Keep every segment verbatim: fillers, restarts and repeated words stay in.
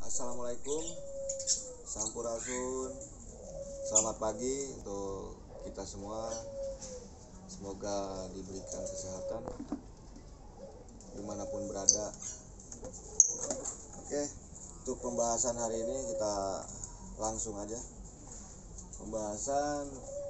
Assalamualaikum, Sampurasun. Selamat pagi untuk kita semua. Semoga diberikan kesehatan dimanapun berada. Oke, untuk pembahasan hari ini kita langsung aja. Pembahasan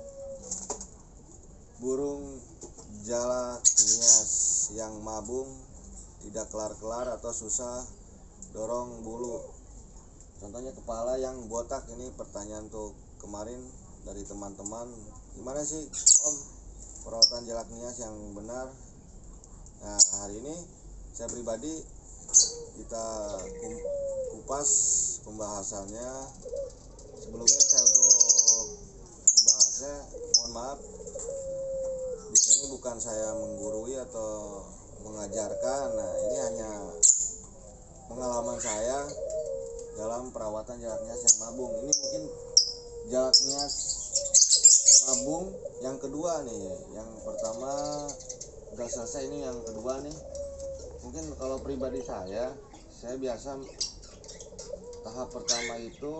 burung jalak nias yang mabung, tidak kelar-kelar atau susah dorong bulu. Contohnya kepala yang botak. Ini pertanyaan untuk kemarin dari teman-teman, gimana sih Om perawatan jalak nias yang benar? Nah, hari ini saya pribadi kita kupas pembahasannya. Sebelumnya saya untuk membahasnya, mohon maaf, di sini bukan saya menggurui atau mengajarkan. Nah, ini hanya pengalaman saya dalam perawatan jalak nias yang mabung. Ini mungkin jalak nias mabung yang kedua nih. Yang pertama udah selesai, ini yang kedua nih. Mungkin kalau pribadi saya, saya biasa tahap pertama itu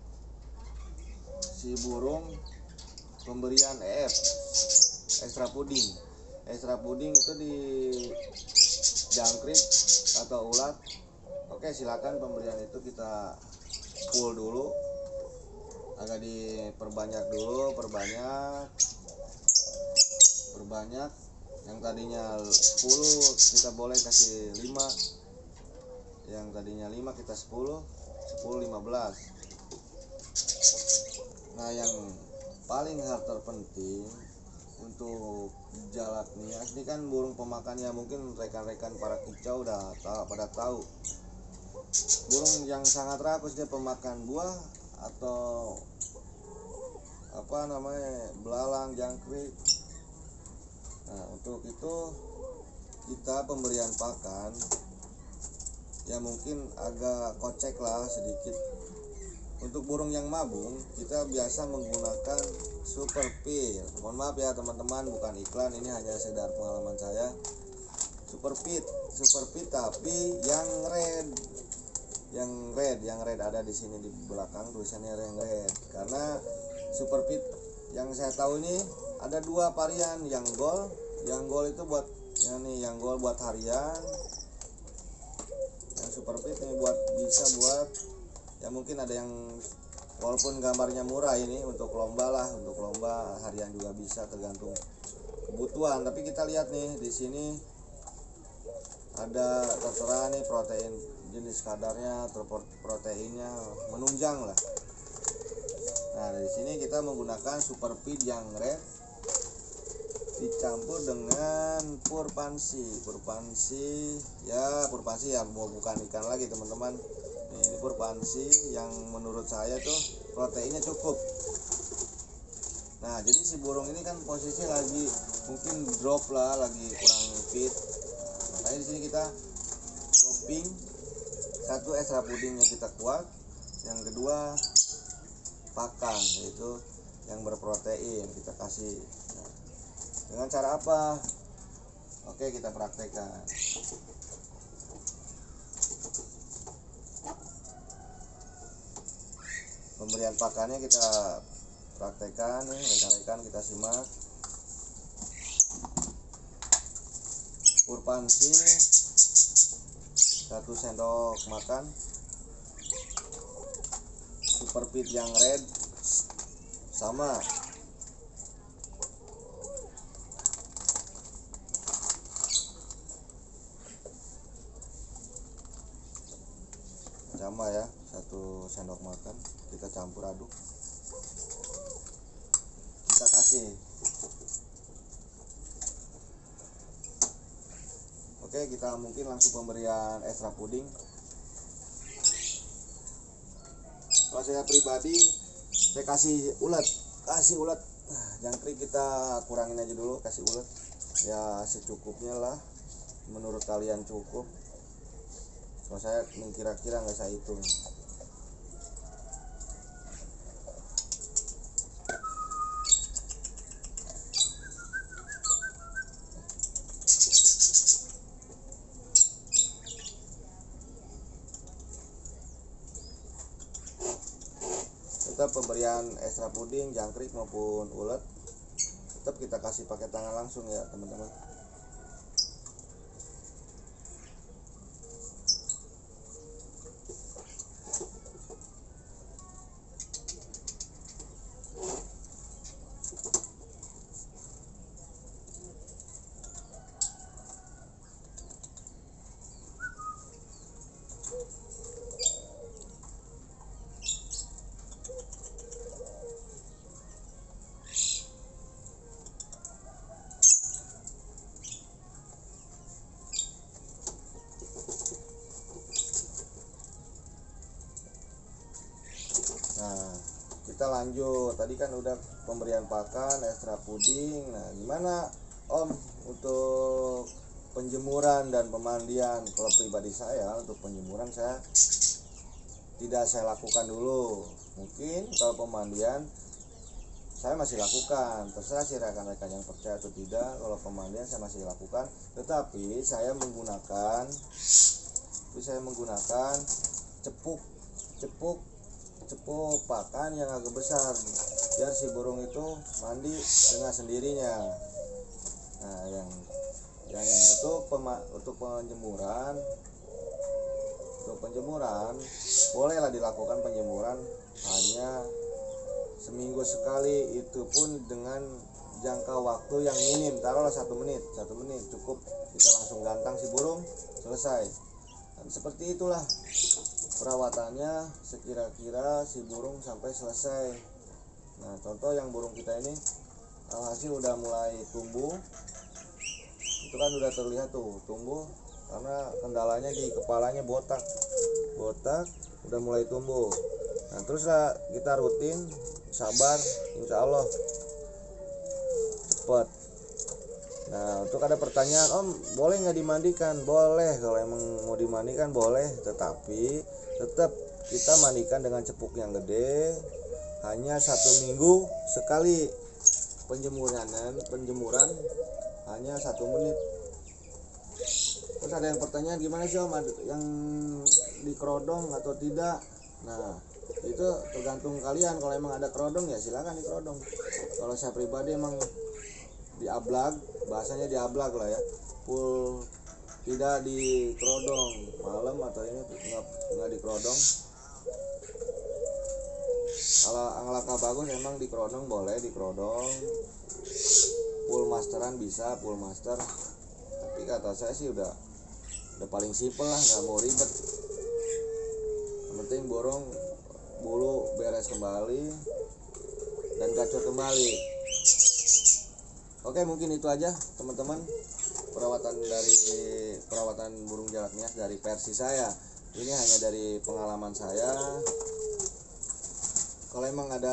si burung pemberian E F, extra puding. Extra puding itu di jangkrik atau ulat. Oke, silakan pemberian itu kita full dulu, agak diperbanyak dulu, perbanyak, perbanyak. Yang tadinya sepuluh kita boleh kasih lima, yang tadinya lima kita sepuluh, sepuluh, lima belas. Nah, yang paling hal terpenting untuk jalak nias ini kan burung pemakannya, mungkin rekan-rekan para kicau udah tahu, pada tahu. Burung yang sangat rakus, dia pemakan buah atau apa namanya, belalang, jangkrik. Nah, untuk itu kita pemberian pakan ya mungkin agak kocek lah sedikit. Untuk burung yang mabung kita biasa menggunakan super feed. Mohon maaf ya teman-teman, bukan iklan, ini hanya sekedar pengalaman saya. Super feed, super feed tapi yang red. Yang red, yang red ada di sini di belakang tulisannya yang red. Karena super feed yang saya tahu ini ada dua varian, yang gold, yang gold itu buat ya nih, yang gold buat harian. Yang super feed ini buat bisa buat ya mungkin ada yang walaupun gambarnya murah, ini untuk lomba lah, untuk lomba harian juga bisa, tergantung kebutuhan. Tapi kita lihat nih di sini ada tertera nih protein, jenis kadarnya, proteinnya menunjang lah. Nah, dari sini kita menggunakan super feed yang red dicampur dengan purpansi. Purpansi ya, purpansi ya mau bukan ikan lagi teman-teman. Nih, ini purpansi yang menurut saya tuh proteinnya cukup. Nah, jadi si burung ini kan posisi lagi mungkin drop lah, lagi kurang fit. Nah, makanya di sini kita dropping. Satu, extra pudingnya kita kuat. Yang kedua, pakan, yaitu yang berprotein kita kasih. Nah, dengan cara apa? Oke, kita praktekkan. Pemberian pakannya kita praktekkan nih, rekan-rekan, kita simak. Purpansi satu sendok makan, super feed yang red sama, sama ya, satu sendok makan kita campur aduk, kita kasih. Oke, kita mungkin langsung pemberian extra puding. Kalau saya pribadi, saya kasih ulet, kasih ulet. Nah, jangkrik kita kurangin aja dulu, kasih ulet ya secukupnya lah, menurut kalian cukup. Kalau saya kira-kira nggak saya hitung. tetap pemberian ekstra puding, jangkrik maupun ulet tetap kita kasih pakai tangan langsung ya teman-teman. Nah, kita lanjut. Tadi kan udah pemberian pakan, ekstra puding. Nah, gimana Om untuk penjemuran dan pemandian? Kalau pribadi saya, untuk penjemuran saya tidak saya lakukan dulu. Mungkin kalau pemandian saya masih lakukan. Terserah sih rekan-rekan yang percaya atau tidak. Kalau pemandian saya masih lakukan, tetapi saya menggunakan tapi saya menggunakan cepuk cepuk cepuk pakan yang agak besar biar si burung itu mandi dengan sendirinya. Nah, yang yang untuk pema, untuk penjemuran untuk penjemuran bolehlah dilakukan penjemuran hanya seminggu sekali, itu pun dengan jangka waktu yang minim, taruhlah satu menit satu menit cukup, kita langsung gantang si burung, selesai. Dan seperti itulah perawatannya sekira-kira si burung sampai selesai. Nah, contoh yang burung kita ini alhasil udah mulai tumbuh, itu kan udah terlihat tuh tumbuh, karena kendalanya di kepalanya botak botak udah mulai tumbuh. Nah, terus lah kita rutin sabar, insya Allah cepet. Nah, untuk ada pertanyaan, Om boleh nggak dimandikan? Boleh, kalau emang mau dimandikan boleh, tetapi tetap kita mandikan dengan cepuk yang gede, hanya satu minggu sekali. Penjemuran penjemuran hanya satu menit. Terus ada yang pertanyaan, gimana sih Om yang di kerodong atau tidak? Nah, itu tergantung kalian. Kalau emang ada kerodong ya silakan di kerodong. Kalau saya pribadi emang di ablag, bahasanya di ablag lah ya, full tidak di kerodong malam atau ini nggak nggak di kerodong. Kalau angklaka bagus emang di kerodong, boleh di kerodong, full masteran bisa full master, tapi kata saya sih udah udah paling simpel lah, nggak mau ribet. Yang penting burung bulu beres kembali dan gacor kembali. Oke, mungkin itu aja teman-teman perawatan dari perawatan burung jalak nias dari versi saya. Ini hanya dari pengalaman saya. Kalau emang ada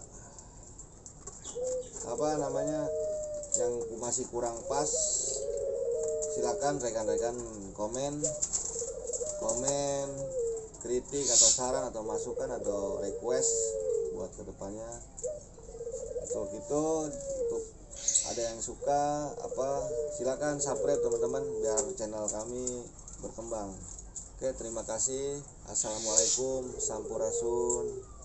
apa namanya yang masih kurang pas, silakan rekan-rekan komen komen kritik atau saran atau masukan atau request buat kedepannya. Untuk itu, untuk ada yang suka apa silakan subscribe teman-teman biar channel kami berkembang. Oke, terima kasih. Assalamualaikum, sampurasun.